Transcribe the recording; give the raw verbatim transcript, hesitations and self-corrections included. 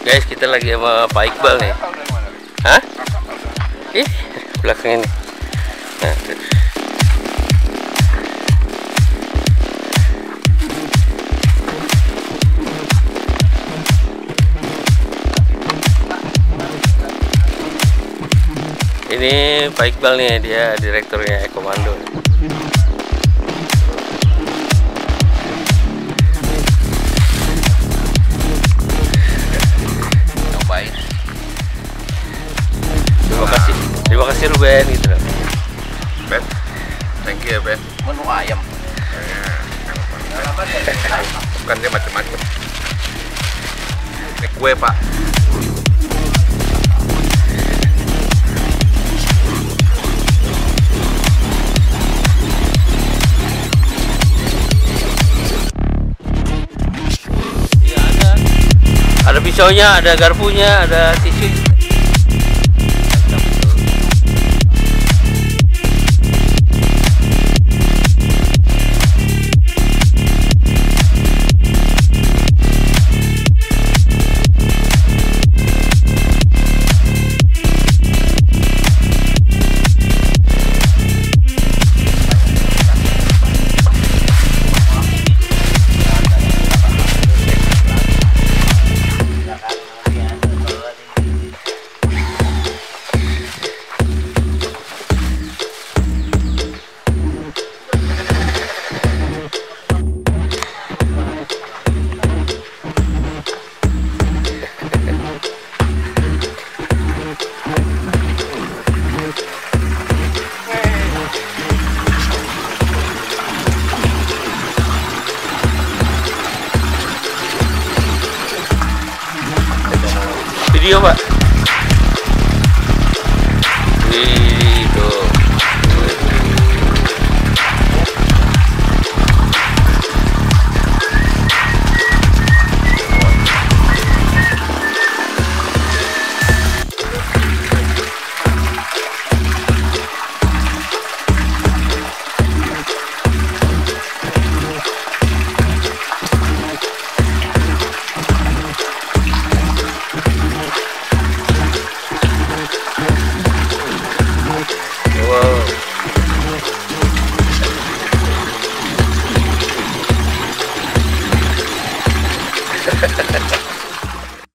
Guys, kita lagi sama Pak Iqbal nih. Hah? Ih, belakang ini. Nah, tuh. Ini Pak Iqbal nih, dia direkturnya Ekomando. Terima kasih, terima kasih lu Ben gitu loh. Ben, thank you ya Ben. Menu ayam. Bukan dia macam-macam. Ini kue Pak. Iya ada, ada pisaunya, ada garpunya, ada tisu. Video Pak.